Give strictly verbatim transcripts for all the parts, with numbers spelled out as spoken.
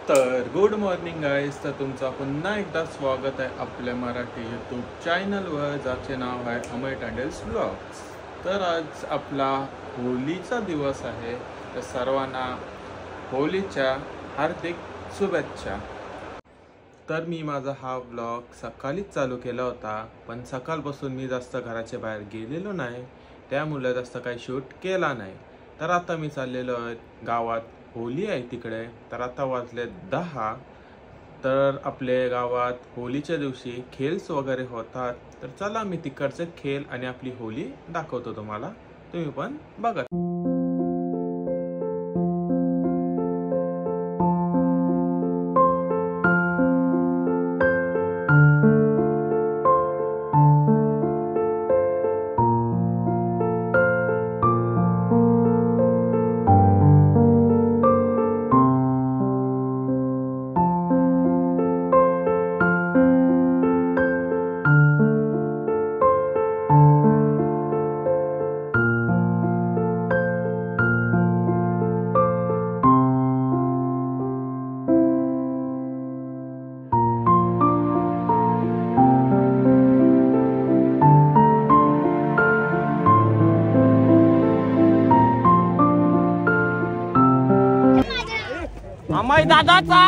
तर good morning guys. तर तुमचा पुन्हा एकदा स्वागत आहे आपल्या मराठी यूट्यूब चॅनलवर, ज्याचे नाव आहे अमय टँडल्स ब्लॉग्स. तर आज आपला होलीचा दिवस आहे, तर सर्वांना होलीच्या हार्दिक शुभेच्छा. तर मी माझा हा ब्लॉग सकाळीच चालू केला होता, पण सकाळपासून मी जास्त घराच्या बाहेर गेलेलो नाही, त्यामुळे जास्त काही शूट केला नाही. तर आता मी चाललेलो आहे गावात, होली आहे तिकडे. तर आता वाजले दहा. तर आपल्या गावात होलीच्या दिवशी खेल्स वगैरे होतात. तर चला मी तिकडचे खेळ आणि आपली होली दाखवतो तुम्हाला, तुम्ही पण बघा. अमय दादाचा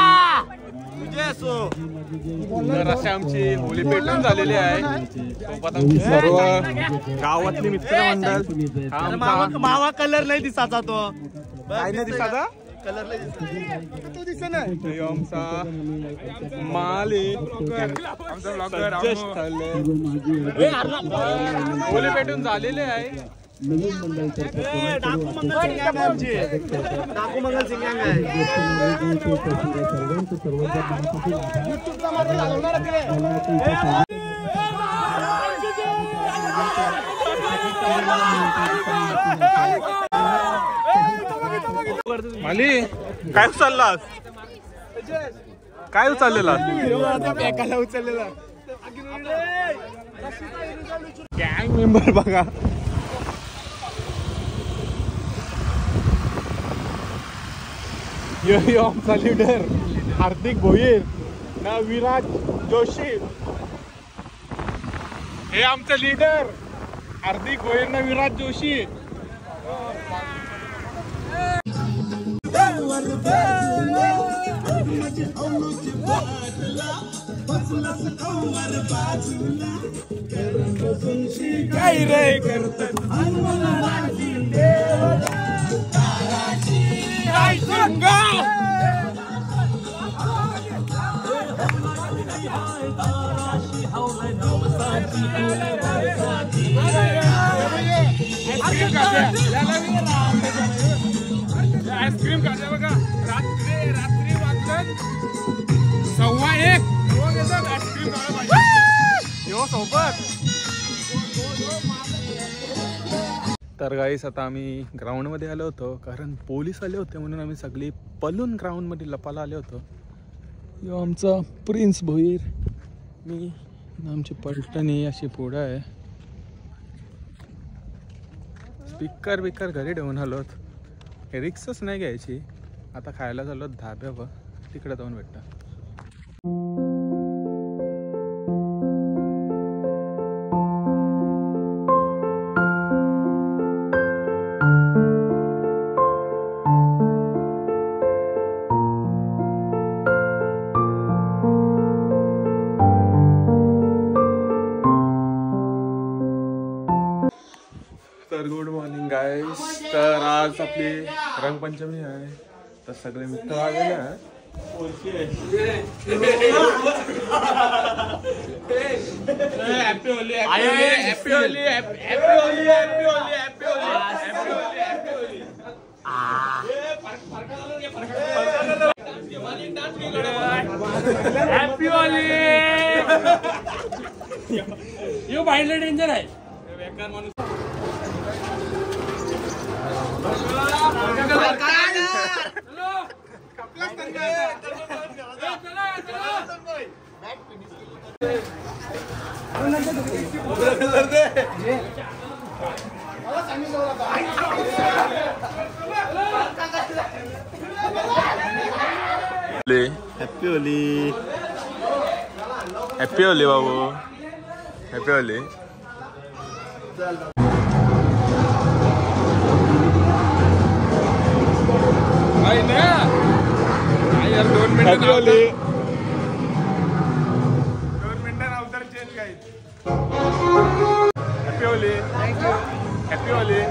तर अशी आमची होली पेटून झालेली आहे. सर्व गावातली मित्रमंडळ. मावा कलर नाही दिसाचा, तो काय नाही दिसाचा कलर तो दिसत नाही. आमचा माली आमचा ब्लॉगर होली पेटून झालेले आहे. डाकू मंगल सिंग माली काय उचललास, काय उचललेला एकाला उचललेला गँग मेंबर बघा. यो यो आमचा लीडर हार्दिक भोईर ना विराज जोशी. हे आमचं लीडर हार्दिक भोईर ना विराज जोशी. काय रे करत आईस्क्रीम खाते बघा. रात्री रात्री वाजतात सव्वा एक आईस्क्रीम खायला पाहिजे यो सोबत. तर गाईस आता आम्ही ग्राउंडमध्ये आलो होतो, कारण पोलीस आले होते म्हणून आम्ही सगळी पळून ग्राउंडमध्ये लपायला आलो होतो. यो आमचा प्रिन्स भोईर, मी आमची पलटणी अशी पुढं आहे. स्पीकर बिकर घरी ठेवून आलोत, रिक्सच नाही घ्यायची. आता खायला चाललो धाब्यावर, तिकडे जाऊन भेटतं. तर गुड मॉर्निंग गाईस. तर आज आपली रंगपंचमी आहे, तर सगळे मित्र आलेले आहेत. Happy Holi, happy Holi, happy Holi, happy Holi, happy Holi, happy Holi. Happy Holi. यो बाहेरला डेंजर आहे बेकार माणूस. हॅपी होली. हॅपी होली बाबू. हॅपी होली. दोन मिनिट होली. दोन मिनिटं अवतार चेंज काही. Happy Holi. Happy Holi.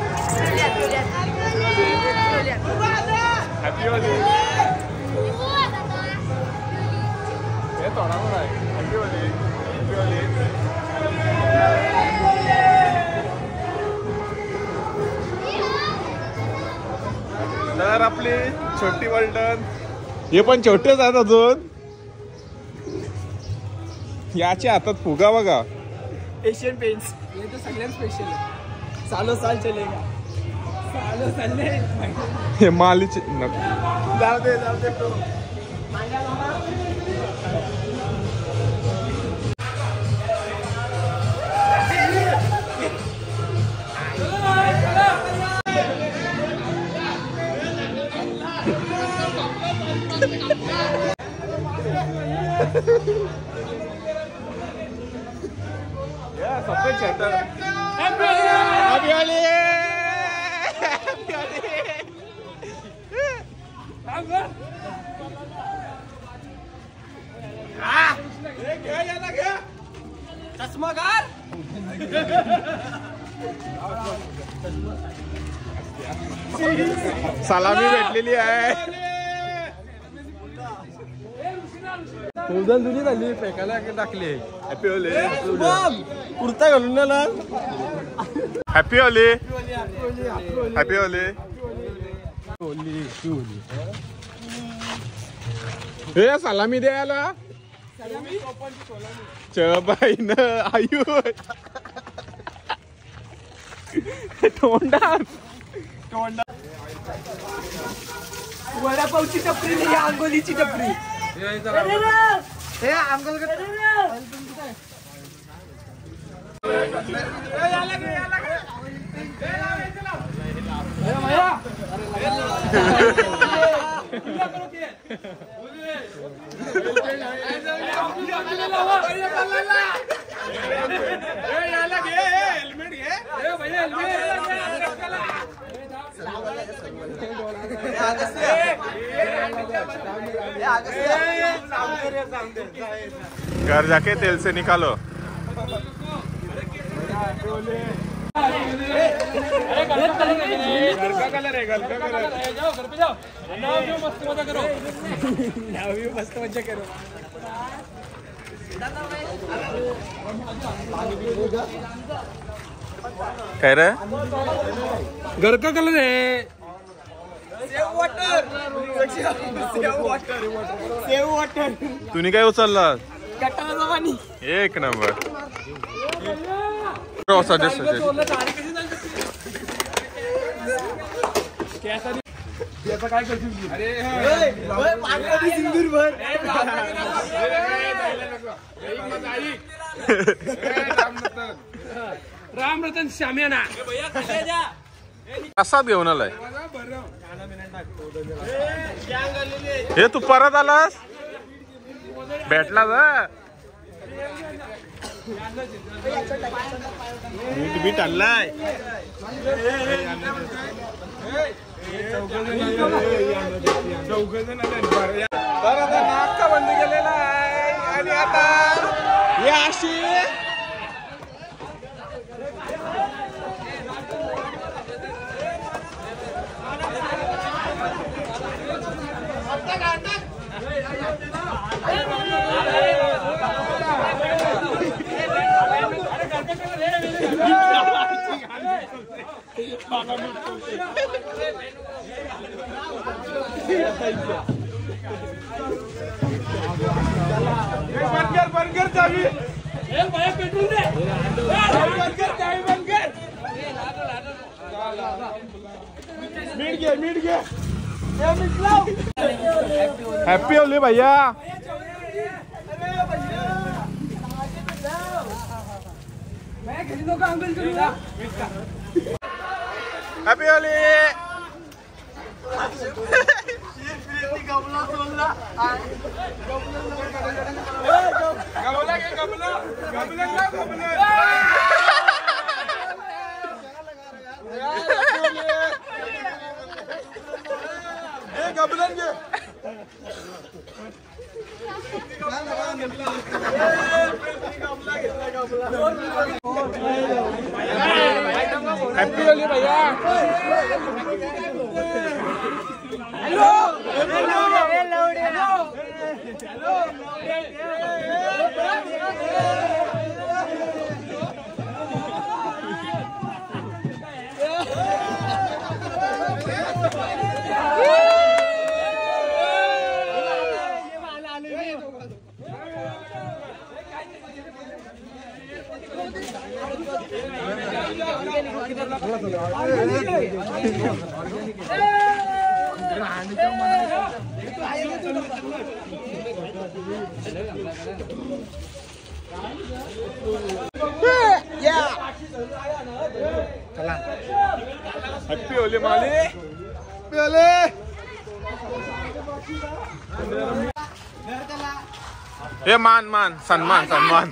Happy Holi. हे थोडा मोठा आहे. हॅपी होली. हॅपी होली. तर आपली छोटी वल्टन. हे पण छोटेच आहेत अजून. याच्या हातात फुगा बघा. एशियन पेंट्स ये तो सगळ्यात स्पेशल आहे. सालो साल चलेगा. सालो साले हे मालीचे जाऊ दे जाऊ दे ब्रो. Yeah, सफेद छतर. हैप्पी होली. हैप्पी होली. चष्माकार. सलामी भेटलेली आहे. उदन जुनी झाली फेकायला टाकली. Happy Holy. कुर्ता घालून ना. हॅपी होली. हॅपी होली. हे सलामी द्यायला चबाईन आयु तोंडात. वडापावची टपरी नाही, आंगोलीची टपरी. हे आंघोल घर जाके तेल से निकालो. घर का कलर है. घर का कलर. जाओ घर पे जाओ. मस्त मजा करो. मस्त मजा करो. काय रे. घर का कलर है. Save water. Save water. Save water. तुम्ही काय उचलला. गटाराचं पाणी. एक नंबर. सजेस्ट काय करशील. अरे सिंदूर भर. राम रतन श्याम्याना. असाच घेऊन आलाय. हे तू परत आलास. भेटला जा. मीठ बीट आणलाय. तर आता नाका बंद केलेला आहे. आणि आता हे अशी बर्गर बर्गर चावी. पेट्रोल दे. बर्गर चावी. बर्गर मीठ घे. मीठ घे. हॅपी होली भैया. हॅपी होली. हॅपी होली भैया. हॅलो हॅपी होली माली. हे मान मान सन्मान सन्मान.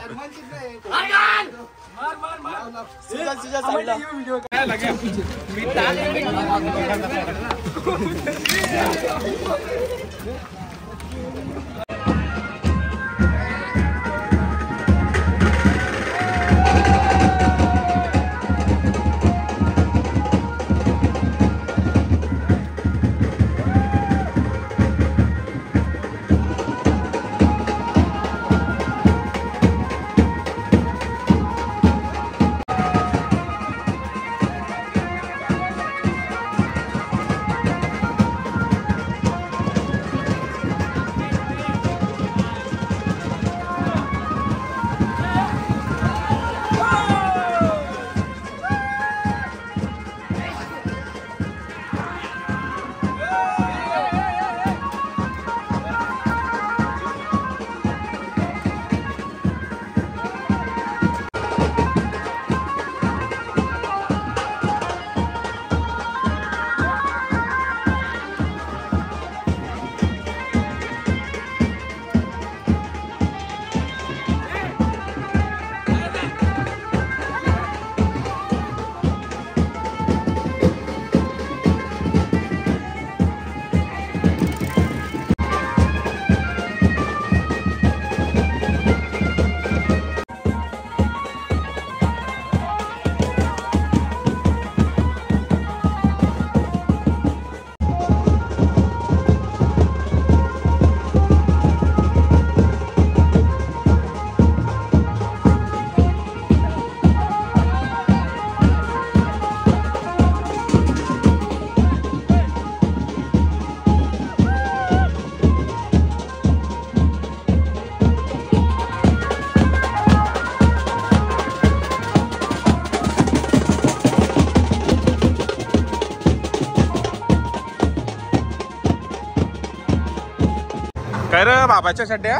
काय रे बाबाच्या चड्ड्या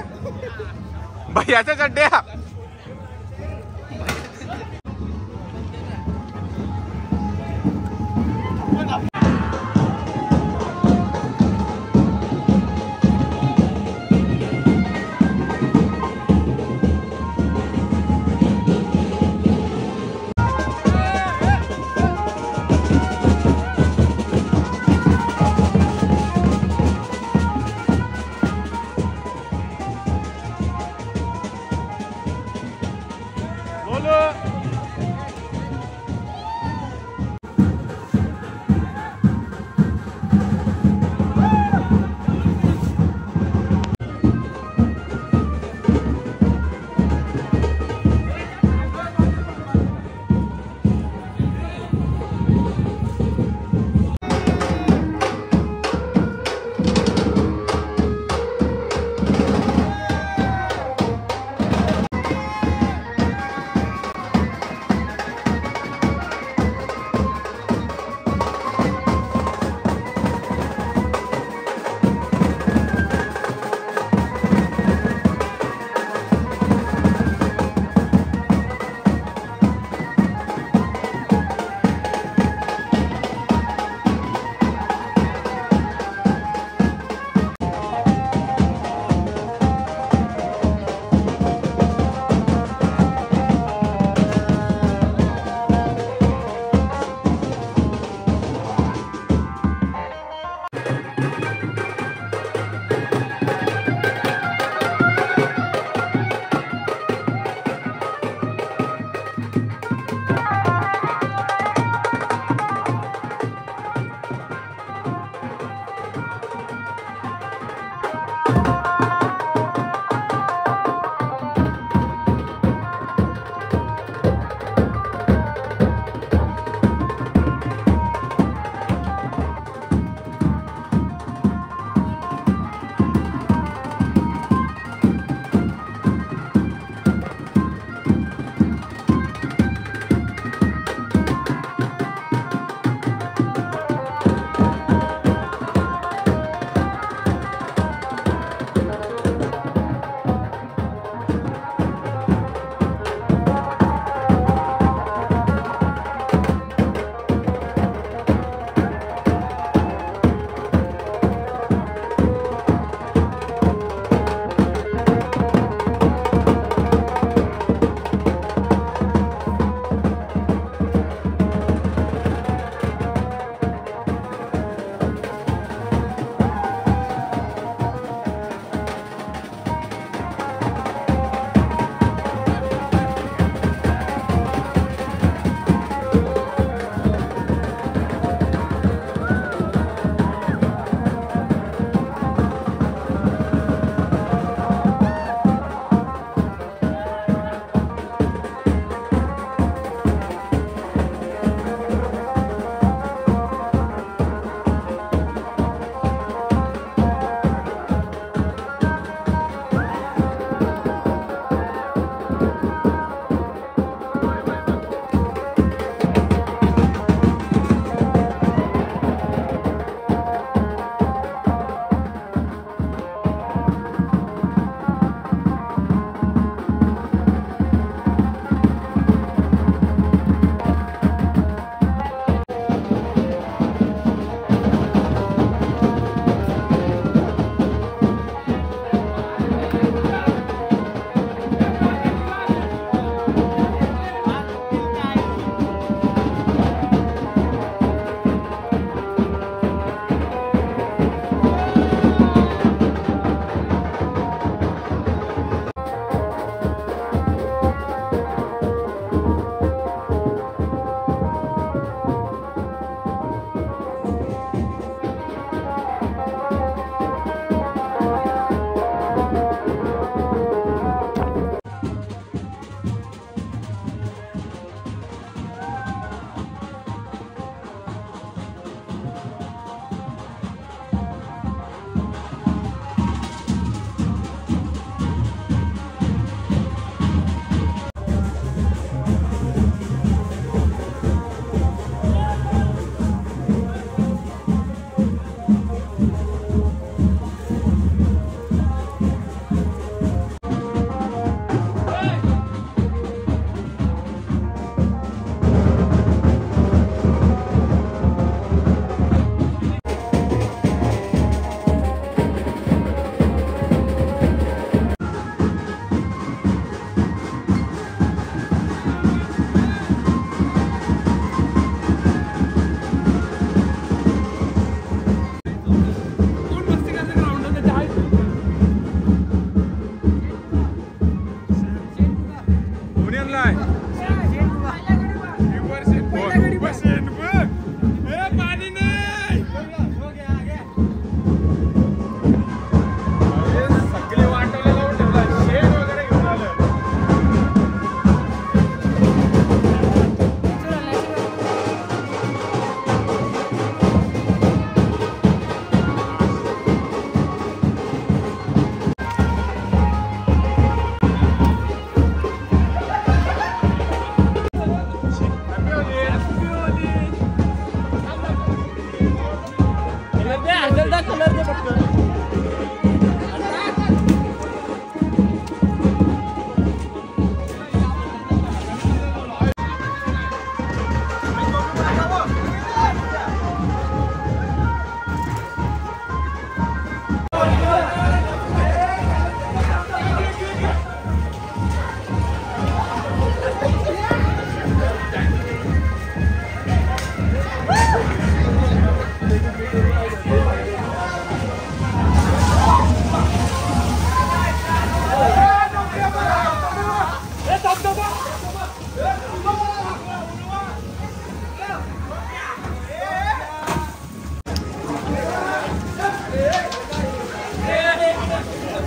भैयाच्या चड्ड्या.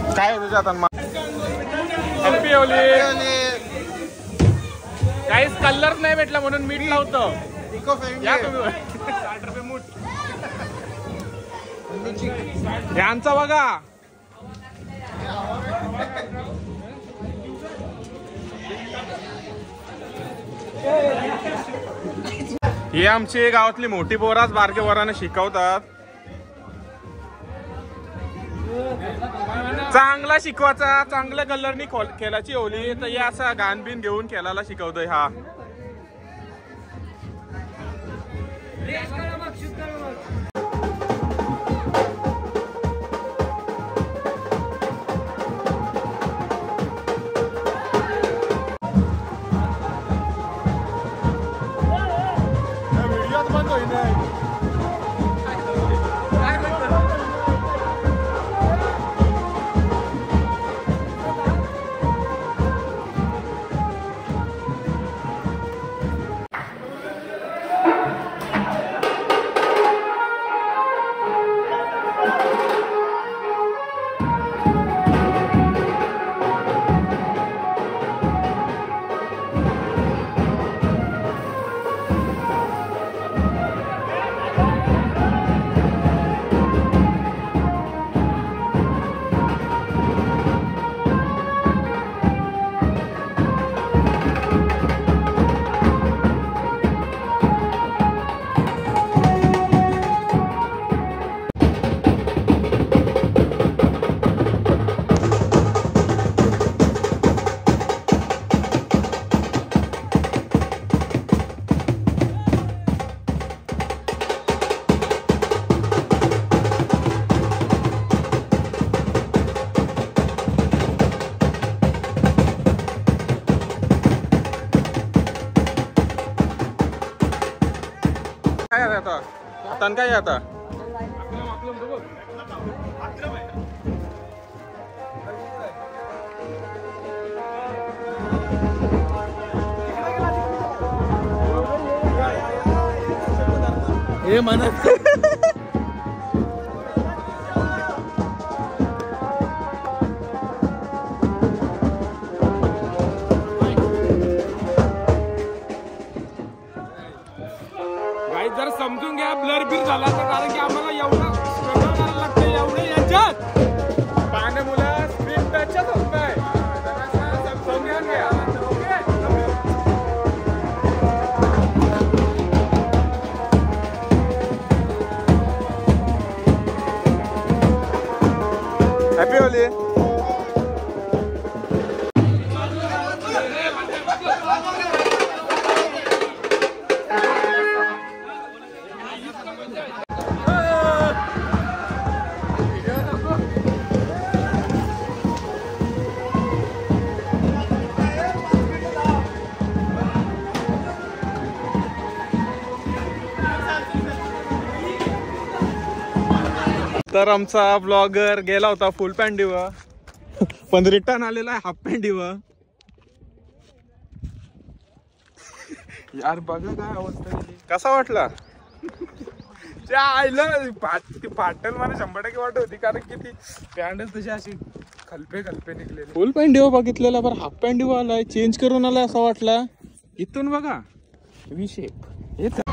काय आहे तुझ्या हातात? Happy Holy. काहीच कलर नाही भेटला म्हणून मीठ लावतो. या तुम्ही साठ रुपये मूठ. यांचा बघा. ही आमची गावातली मोठी पोराच बारके पोरांना शिकवतात. चांगला शिकवायचा, चांगल्या कलरनी खेळाची होली. तर या असा गाण बिन घेऊन खेळायला शिकवतोय हा. व्हिडिओत बंद होईल. काय आता आता काय आता हे म्हणत जर समजून घ्या ब्लर बिल झाला तर, कारण की आम्हाला एवढं स्ट्रगल करायला लागतं एवढे याच्यात पाण्या मुलं स्क्रीन टचच होत नाही. समजून घ्या. हॅपी होली. तर आमचा ब्लॉगर गेला होता फुल पॅन्टीवर, पण रिटर्न आलेला आहे हाफ पॅन्टीवर. यार बघा काय अवस्था. कसा वाटला? त्या आईला पाटल मला शंभर टक्के वाटत होती, कारण की ती पॅन्टच तशी अशी खलपे खलपे निघलेली. फुल पॅन्टीवर बघितलेला, बरं हाफ पॅन्टीवर आलाय, चेंज करून आलाय असा वाटला. इथून बघा विषय.